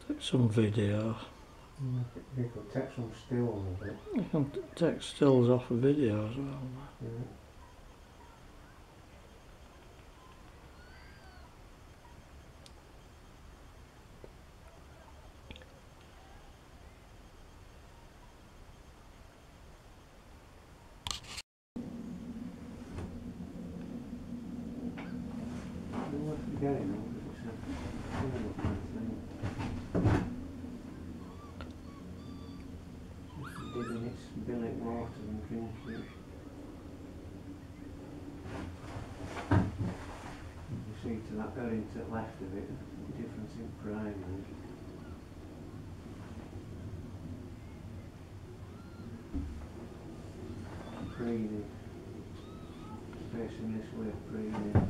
Take some videos. You could take some stills of it. You can take stills off a video as well. Yeah. We're forgetting them because it's a terrible kind of thing. Just dipping its bill in water and drinking it. You see to that going to the left of it, the difference in primary. Preening. Facing this way, preening.